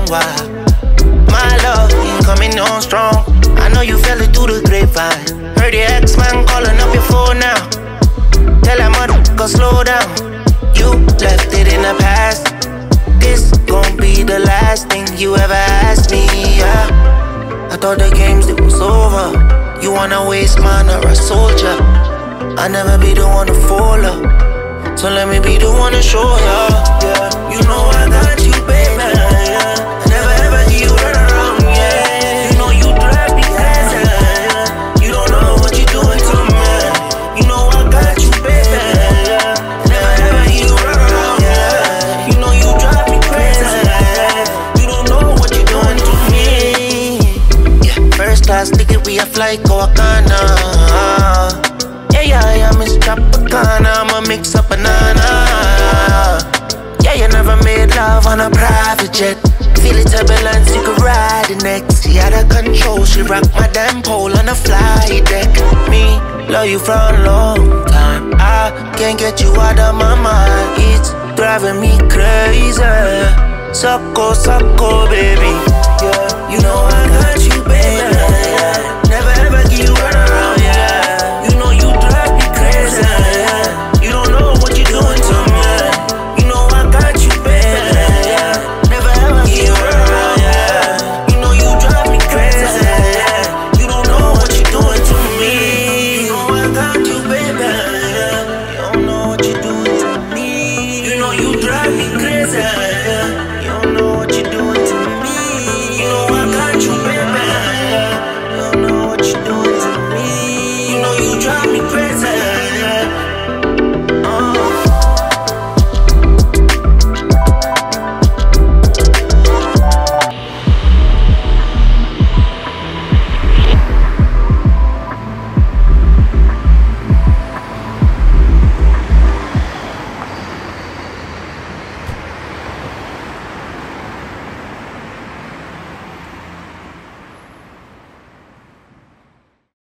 long while. My love ain't coming on strong. I know you felt it through the grapevine. Heard your ex-man calling up your phone now. Tell that motherfucker slow down. You left it in the past. This gon' be the last thing you ever asked me, yeah. I thought the games, it was over. You wanna waste mine or a soldier. I never be the one to fall up, so let me be the one to show ya, yeah. You know I got you, baby, yeah. I never ever see you run around, yeah. You know you drive me crazy, yeah. You don't know what you're doing to me. You know I got you, baby, yeah. I never ever see you run around, yeah. You know you drive me crazy, yeah. You don't know what you're doing to me. Yeah, first class ticket, we a flight, go Wakanda. Yeah, Miss Tropicana, I'ma mix up banana. Yeah, you never made love on a private jet. Feel it turbulence, you could ride the next. She out of control, she rock my damn pole on a flight deck. Me, love you for a long time. I can't get you out of my mind. It's driving me crazy. Sucko, sucko, baby. Yeah, you know I got you, baby.